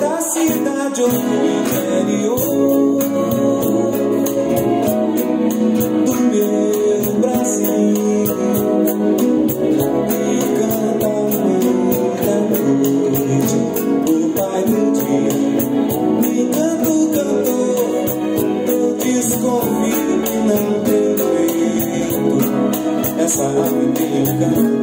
da cidade ou do interior do meu Brasil, e canta muita noite o pai do dia. Me canta o cantor, eu desconfio que não tem jeito, essa ave tem um canto.